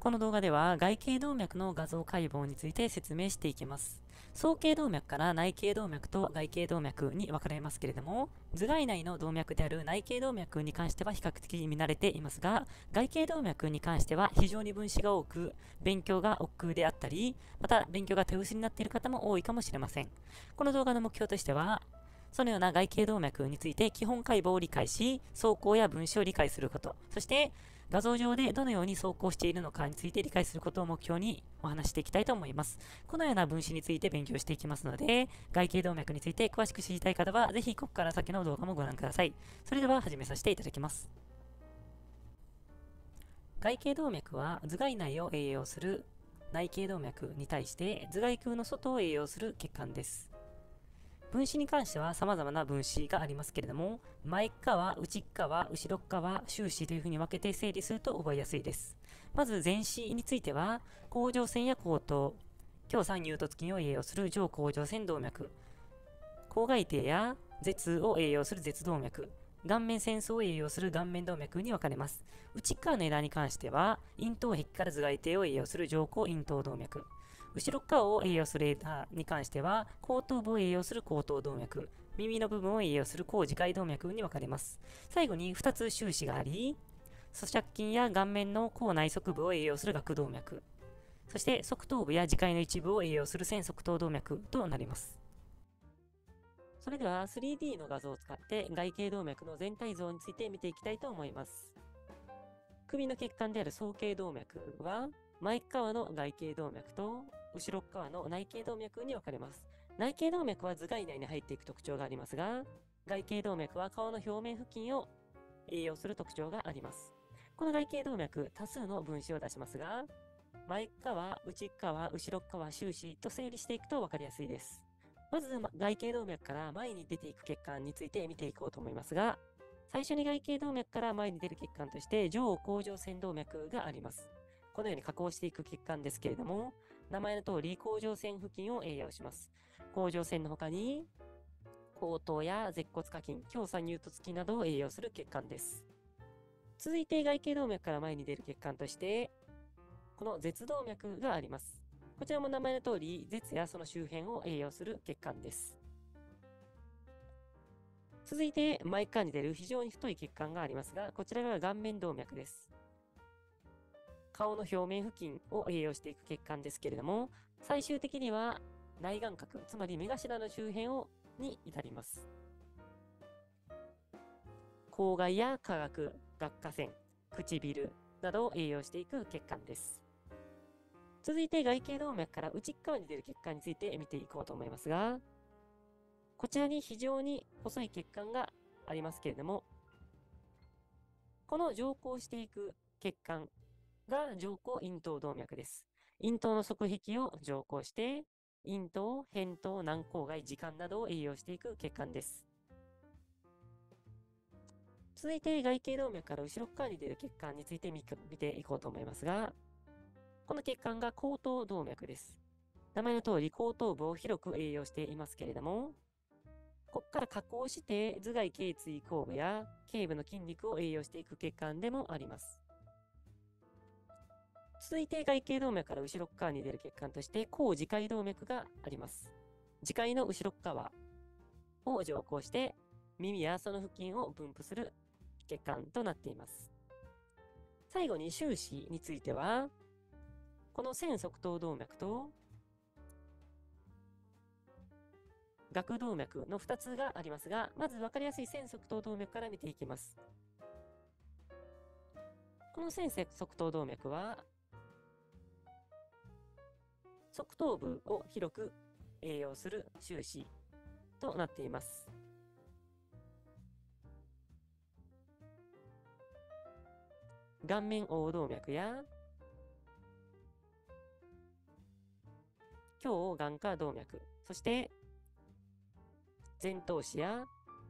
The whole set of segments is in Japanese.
この動画では外頸動脈の画像解剖について説明していきます。総頸動脈から内頸動脈と外頸動脈に分かれますけれども、頭蓋内の動脈である内頸動脈に関しては比較的見慣れていますが、外頸動脈に関しては非常に分子が多く、勉強が億劫であったり、また勉強が手薄になっている方も多いかもしれません。この動画の目標としては、そのような外頸動脈について基本解剖を理解し、走行や分子を理解すること、そして画像上でどのように走行しているのかについて理解することを目標にお話していきたいと思います。このような分子について勉強していきますので、外頸動脈について詳しく知りたい方は、ぜひここから先の動画もご覧ください。それでは始めさせていただきます。外頸動脈は頭蓋内を栄養する内頸動脈に対して頭蓋腔の外を栄養する血管です。分子に関しては様々な分子がありますけれども、前側、内側、後ろ側、終始というふうに分けて整理すると覚えやすいです。まず前肢については、甲状腺や後頭、胸鎖乳突筋を栄養する上甲状腺動脈、口外庭や舌を栄養する舌動脈、顔面腺層を栄養する顔面動脈に分かれます。内側の枝に関しては、咽頭壁から頭蓋底を栄養する上行咽頭動脈、後ろ側を栄養する枝に関しては、後頭部を栄養する後頭動脈、耳の部分を栄養する後耳介動脈に分かれます。最後に2つ終始があり、咀嚼筋や顔面の後内側部を栄養する顎動脈、そして側頭部や耳介の一部を栄養する前側頭動脈となります。それでは 3D の画像を使って外頸動脈の全体像について見ていきたいと思います。首の血管である総頸動脈は、前側の外頸動脈と後ろ側の内頸動脈に分かれます。内頸動脈は頭蓋内に入っていく特徴がありますが、外頸動脈は顔の表面付近を栄養する特徴があります。この外頸動脈、多数の分子を出しますが、前側、内側、後ろ側、終始と整理していくと分かりやすいです。まず外頸動脈から前に出ていく血管について見ていこうと思いますが、最初に外頸動脈から前に出る血管として上甲状腺動脈があります。このように加工していく血管ですけれども、名前の通り甲状腺付近を栄養します。甲状腺の他に後頭や舌骨下筋、胸鎖乳突筋などを栄養する血管です。続いて外頸動脈から前に出る血管として、この舌動脈があります。こちらも名前の通り、舌やその周辺を栄養する血管です。続いて、前側に出る非常に太い血管がありますが、こちらが顔面動脈です。顔の表面付近を栄養していく血管ですけれども、最終的には内眼角、つまり目頭の周辺に至ります。口外や下顎、顎下腺、唇などを栄養していく血管です。続いて外頸動脈から内側に出る血管について見ていこうと思いますが、こちらに非常に細い血管がありますけれども、この上行していく血管が上行咽頭動脈です。咽頭の側壁を上行して、咽頭、扁桃、軟口外、耳管などを栄養していく血管です。続いて外頸動脈から後ろ側に出る血管について見ていこうと思いますが、この血管が後頭動脈です。名前の通り後頭部を広く栄養していますけれども、ここから加工して頭蓋頸椎後部や頸部の筋肉を栄養していく血管でもあります。続いて外頸動脈から後ろ側に出る血管として後耳介動脈があります。耳介の後ろ側を上行して耳やその付近を分布する血管となっています。最後に終始については、この前側頭動脈と顎動脈の2つがありますが、まず分かりやすい前側頭動脈から見ていきます。この前側頭動脈は、側頭部を広く栄養する終始となっています。顔面横動脈や胸眼下動脈、そして前頭枝や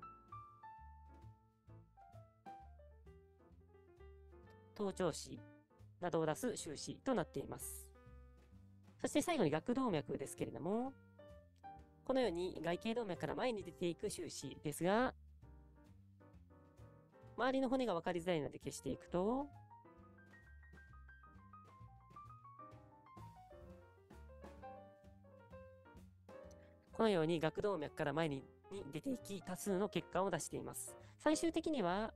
頭頂枝などを出す終始となっています。そして最後に顎動脈ですけれども、このように外頸動脈から前に出ていく終始ですが、周りの骨が分かりづらいので消していくと、 このように顎動脈から前に出ていき、多数の血管を出しています。最終的には、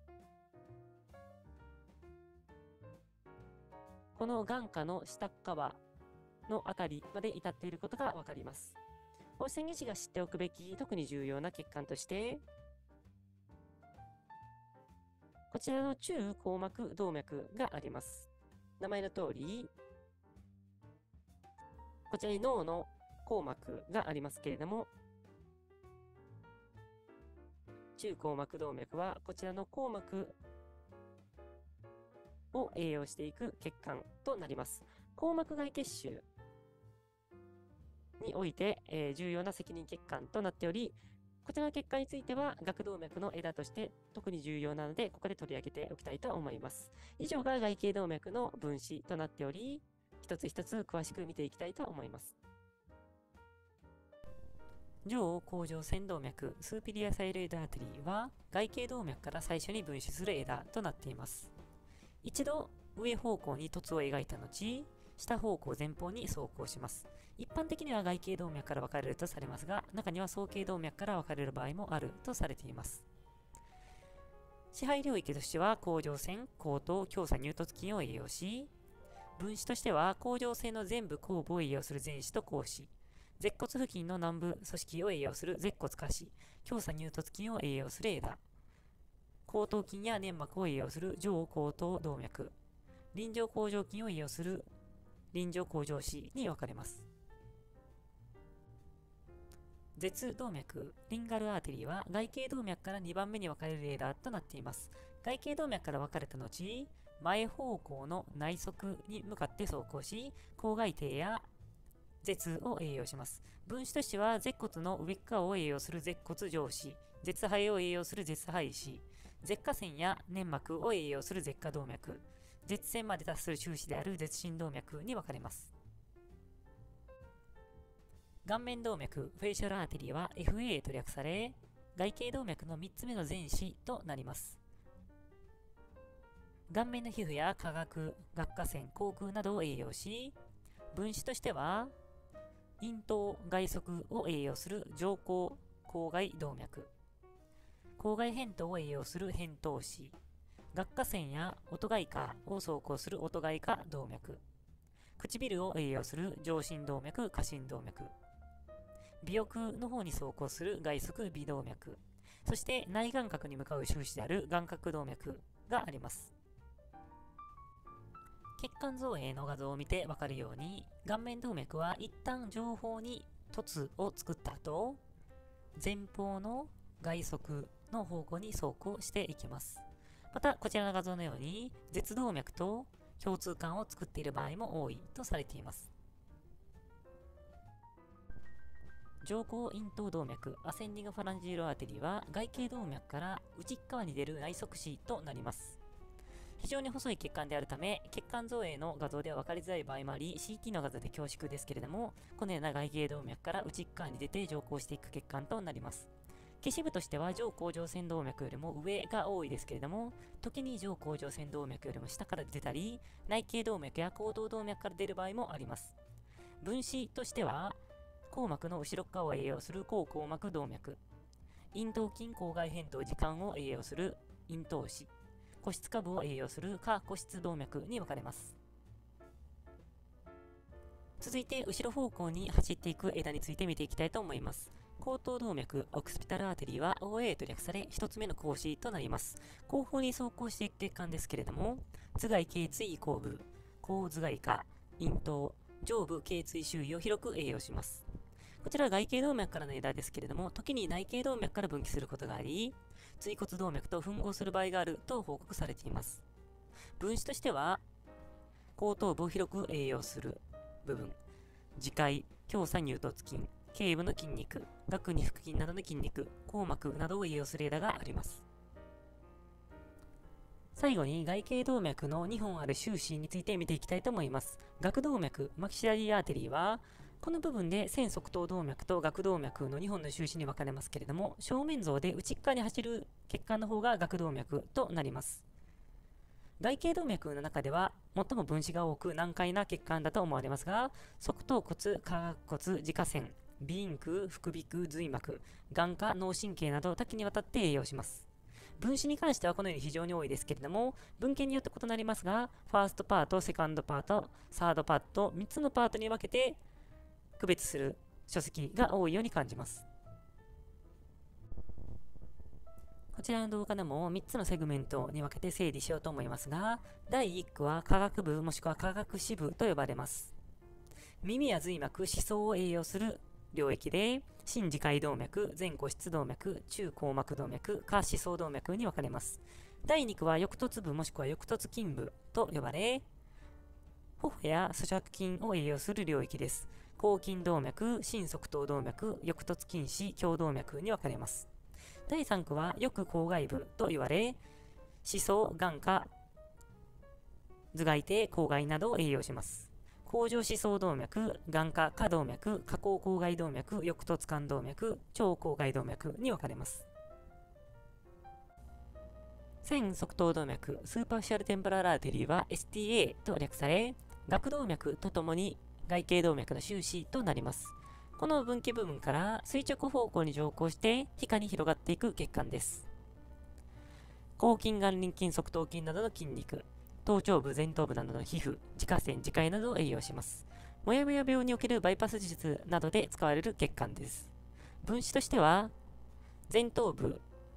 この眼下の下側のあたりまで至っていることがわかります。放射線技師が知っておくべき特に重要な血管として、こちらの中硬膜動脈があります。名前の通り、こちらに脳の硬膜がありますけれども、中硬膜動脈はこちらの硬膜を栄養していく血管となります。硬膜外血腫において、重要な責任血管となっており、こちらの血管については顎動脈の枝として特に重要なので、ここで取り上げておきたいと思います。以上が外形動脈の分子となっており、一つ一つ詳しく見ていきたいと思います。上甲状腺動脈スーピリアサイロイドアーテリーは外形動脈から最初に分子する枝となっています。一度上方向に凸を描いた後、下方向前方に走行します。一般的には外形動脈から分かれるとされますが、中には双形動脈から分かれる場合もあるとされています。支配領域としては甲状腺、後頭、狭左乳突筋を栄養し、分子としては甲状腺の前部後部を栄養する前肢と後肢、舌骨付近の軟部組織を栄養する舌骨下肢、狭左乳突筋を栄養する枝、後頭筋や粘膜を栄養する上後頭動脈、輪状甲状筋を栄養する輪状甲状肢に分かれます。舌動脈、リンガルアーテリーは外形動脈から2番目に分かれる枝となっています。外形動脈から分かれた後、前方向の内側に向かって走行し、口外庭や舌を栄養します。分子としては、舌骨の上側を栄養する舌骨上肢、舌肺を栄養する舌肺肢、舌下腺や粘膜を栄養する舌下動脈、舌腺まで達する中肢である舌心動脈に分かれます。顔面動脈、フェイシャルアーテリーは FA と略され、外形動脈の3つ目の前肢となります。顔面の皮膚や下顎、顎下腺、口腔などを栄養し、分子としては、咽頭、外側を栄養する上行口外動脈、口外扁桃を栄養する扁桃肢、顎下腺や音外科を走行する音外科動脈、唇を栄養する上心動脈、下心動脈、尾翼の方に走行する外側尾動脈、そして内眼角に向かう収支である眼角動脈があります。血管造影の画像を見てわかるように、顔面動脈は一旦上方に凸を作った後、前方の外側の方向に走行していきます。また、こちらの画像のように、舌動脈と共通管を作っている場合も多いとされています。上行咽頭動脈、アセンディングファランジールアーテリーは外形動脈から内側に出る内側肢となります。非常に細い血管であるため、血管造影の画像では分かりづらい場合もあり、CT の画像で恐縮ですけれども、このような外形動脈から内側に出て上行していく血管となります。消し部としては上甲状腺動脈よりも上が多いですけれども、時に上甲状腺動脈よりも下から出たり、内径動脈や後頭動脈から出る場合もあります。分子としては、硬膜の後ろ側を栄養する後硬膜動脈、咽頭筋口外扁桃耳管を栄養する咽頭肢、個室下部を栄養する下個室動脈に分かれます。続いて、後ろ方向に走っていく枝について見ていきたいと思います。後頭動脈、オクスピタルアーテリーは OA と略され、一つ目の格子となります。後方に走行していく血管ですけれども、頭蓋頸椎後部、後頭蓋下、咽頭、上部頸椎周囲を広く栄養します。こちらは外形動脈からの枝ですけれども、時に内形動脈から分岐することがあり、椎骨動脈と吻合する場合があると報告されています。分子としては、後頭部を広く栄養する部分、耳介、狭左乳突筋、頸部の筋肉、顎二腹筋などの筋肉、硬膜などを栄養する枝があります。最後に外形動脈の2本ある収支について見ていきたいと思います。顎動脈、マキシラリーアーテリーは、この部分で線側頭動脈と顎動脈の2本の収支に分かれますけれども、正面像で内側に走る血管の方が顎動脈となります。外形動脈の中では最も分子が多く難解な血管だと思われますが、側頭骨、下顎骨、耳下腺、 鼻咽腔、副鼻腔、髄膜、眼下、脳神経など多岐にわたって栄養します。分子に関してはこのように非常に多いですけれども、文献によって異なりますが、ファーストパート、セカンドパート、サードパート、3つのパートに分けて区別する書籍が多いように感じます。こちらの動画でも3つのセグメントに分けて整理しようと思いますが、第1区は科学部もしくは科学支部と呼ばれます。耳や髄膜、思想を栄養する領域で、心耳介動脈、前後室動脈、中硬膜動脈、下思想動脈に分かれます。第2区は翼突部もしくは翼突筋部と呼ばれ、頬や咀嚼筋を栄養する領域です。後筋動脈、心側頭動脈、翼突筋枝、胸動脈に分かれます。第3区は翼口外部と言われ、思想、眼下、頭蓋底、口外などを栄養します。甲状思想動脈、眼下下動脈、下後口外動脈、翼突冠動脈、超口外動脈に分かれます。前側頭動脈、スーパーフィシャルテンポラルアーテリーは STA と略され、顎動脈とともに外径動脈の終始となります。この分岐部分から垂直方向に上行して皮下に広がっていく血管です。後筋、眼輪筋、側頭筋などの筋肉、頭頂部、前頭部などの皮膚、耳下腺、耳介などを栄養します。もやもや病におけるバイパス手術などで使われる血管です。分子としては、前頭部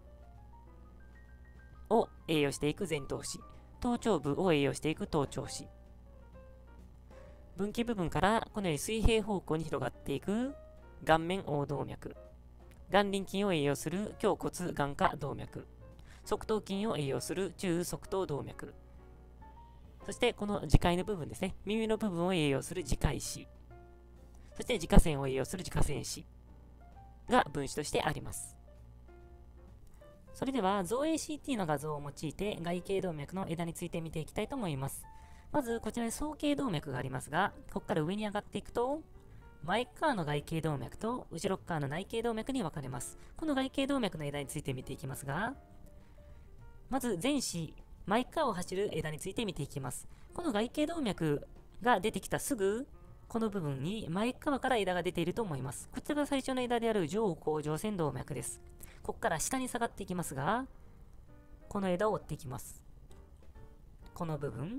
を栄養していく前頭枝、頭頂部を栄養していく頭頂枝、分岐部分からこのように水平方向に広がっていく顔面横動脈、眼輪筋を栄養する胸骨眼下動脈、側頭筋を栄養する中側頭動脈、そしてこの耳介の部分ですね、耳の部分を栄養する耳介枝、そして耳下腺を栄養する耳下腺枝が分子としてあります。それでは造影 CT の画像を用いて外径動脈の枝について見ていきたいと思います。まずこちらに双径動脈がありますが、ここから上に上がっていくと、前側の外径動脈と後ろ側の内径動脈に分かれます。この外径動脈の枝について見ていきますが、まず前肢、前側を走る枝について見ていきます。この外径動脈が出てきたすぐ、この部分に前側から枝が出ていると思います。こちらが最初の枝である上甲状腺動脈です。ここから下に下がっていきますが、この枝を折っていきます。この部分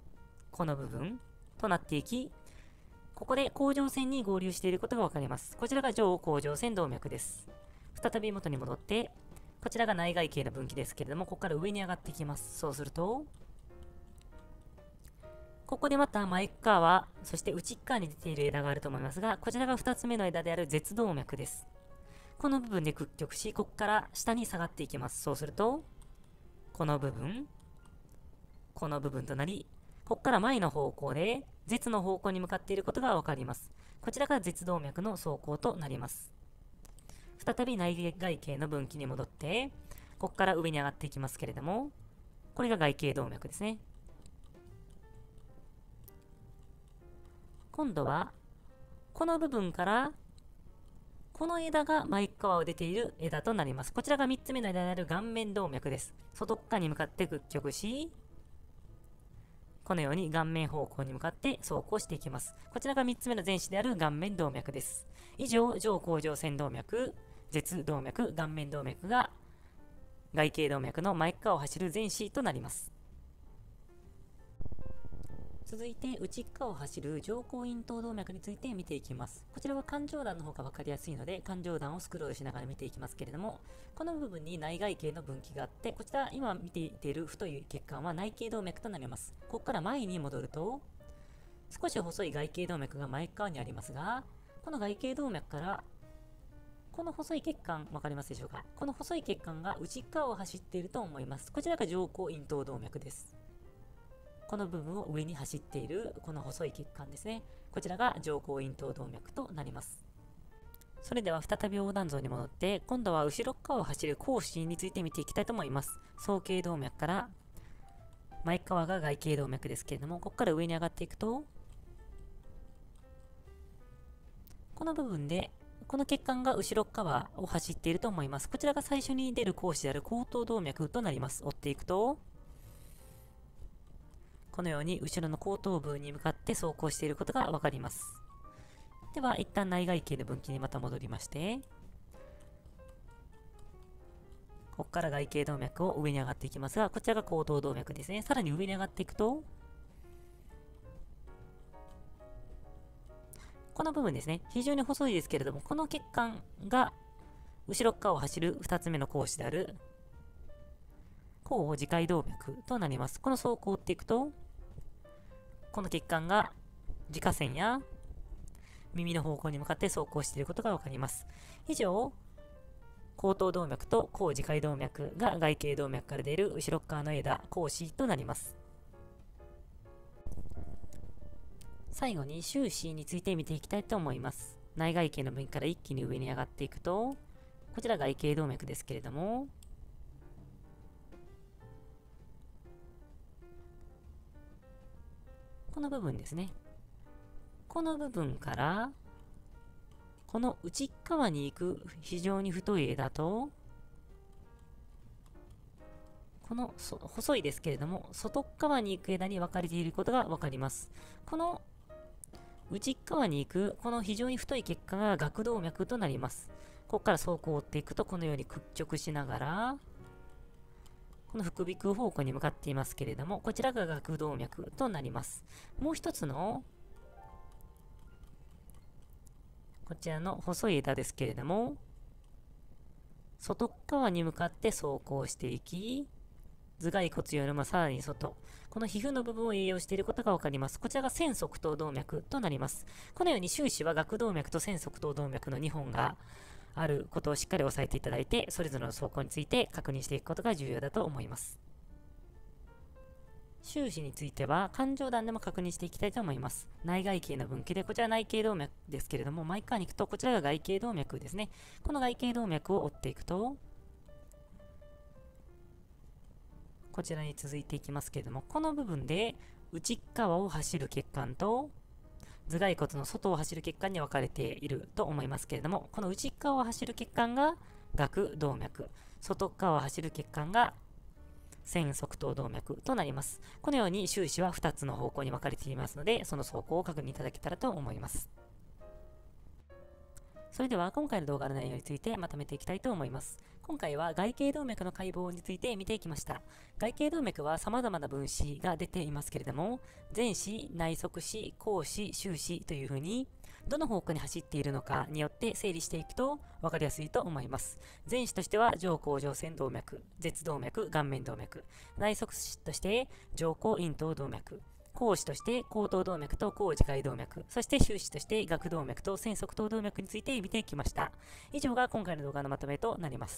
となっていき、ここで甲状腺に合流していることがわかります。こちらが上甲状腺動脈です。再び元に戻って、こちらが内外径の分岐ですけれども、ここから上に上がっていきます。そうすると、ここでまた前側、そして内側に出ている枝があると思いますが、こちらが2つ目の枝である舌動脈です。この部分で屈曲し、ここから下に下がっていきます。そうすると、この部分となり、ここから前の方向で、舌の方向に向かっていることがわかります。こちらが舌動脈の走行となります。再び内外径の分岐に戻って、ここから上に上がっていきますけれども、これが外径動脈ですね。今度は、この部分から、この枝が前側を出ている枝となります。こちらが3つ目の枝である顔面動脈です。外側に向かって屈曲し、このように顔面方向に向かって走行していきます。こちらが3つ目の前肢である顔面動脈です。以上、上甲状腺動脈、舌動脈、顔面動脈が外径動脈の前側を走る前肢となります。続いて内側を走る上行咽頭動脈について見ていきます。こちらは環状段の方が分かりやすいので、環状段をスクロールしながら見ていきますけれども、この部分に内外径の分岐があって、こちら今見ている太い血管は内径動脈となります。ここから前に戻ると、少し細い外径動脈が前側にありますが、この外径動脈からこの細い血管、わかりますでしょうか。この細い血管が内側を走っていると思います。こちらが上行咽頭動脈です。この部分を上に走っているこの細い血管ですね。こちらが上行咽頭動脈となります。それでは再び横断像に戻って、今度は後ろ側を走る後肢について見ていきたいと思います。双径動脈から前側が外径動脈ですけれども、ここから上に上がっていくと、この部分でこの血管が後ろ側を走っていると思います。こちらが最初に出る後肢である後頭動脈となります。追っていくと、このように後ろの後頭部に向かって走行していることがわかります。 では、一旦内外径の分岐にまた戻りまして、ここから外径動脈を上に上がっていきますが、こちらが後頭動脈ですね。さらに上に上がっていくと、この部分ですね。非常に細いですけれども、この血管が後ろ側を走る2つ目の格子である後方耳介動脈となります。この走行を追っていくと、この血管が耳下腺や耳の方向に向かって走行していることがわかります。以上、後頭動脈と後耳介動脈が外径動脈から出る後ろ側の枝、後枝となります。最後に終始について見ていきたいと思います。内外径の分から一気に上に上がっていくと、こちら外径動脈ですけれども、この部分ですね。この部分から、この内側に行く非常に太い枝と、この細いですけれども、外側に行く枝に分かれていることが分かります。この内側に行く、この非常に太い血管が顎動脈となります。ここから走行を追っていくと、このように屈直しながら、この副鼻腔方向に向かっていますけれども、こちらが顎動脈となります。もう一つの、こちらの細い枝ですけれども、外側に向かって走行していき、頭蓋骨よりもさらに外、この皮膚の部分を栄養していることがわかります。こちらが仙側頭動脈となります。このように終始は顎動脈と仙側頭動脈の2本があることをしっかり押さえていただいて、それぞれの走行について確認していくことが重要だと思います。終始については、環状段でも確認していきたいと思います。内外径の分岐で、こちら内径動脈ですけれども、前側に行くと、こちらが外径動脈ですね。この外径動脈を追っていくと、こちらに続いていきますけれども、この部分で内側を走る血管と頭蓋骨の外を走る血管に分かれていると思いますけれども、この内側を走る血管が顎動脈、外側を走る血管が仙側頭動脈となります。このように終始は2つの方向に分かれていますので、その走行を確認いただけたらと思います。それでは今回の動画の内容についてまとめていきたいと思います。今回は外径動脈の解剖について見ていきました。外径動脈は様々な分子が出ていますけれども、前子、内側子、後子、終子というふうに、どの方向に走っているのかによって整理していくと分かりやすいと思います。前子としては上甲状腺動脈、舌動脈、顔面動脈。内側子として上甲咽頭動脈。後子として後頭動脈と後耳介動脈、そして終始として顎動脈と仙側頭動脈について見てきました。以上が今回の動画のまとめとなります。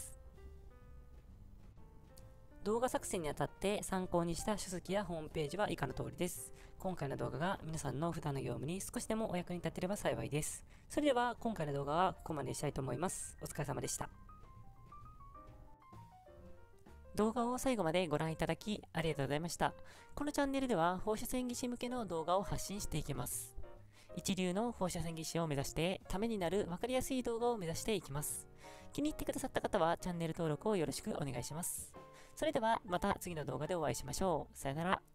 動画作成にあたって参考にした書籍やホームページは以下の通りです。今回の動画が皆さんの普段の業務に少しでもお役に立てれば幸いです。それでは今回の動画はここまでにしたいと思います。お疲れ様でした。動画を最後までご覧いただきありがとうございました。このチャンネルでは放射線技師向けの動画を発信していきます。一流の放射線技師を目指してためになる分かりやすい動画を目指していきます。気に入ってくださった方はチャンネル登録をよろしくお願いします。それではまた次の動画でお会いしましょう。さよなら。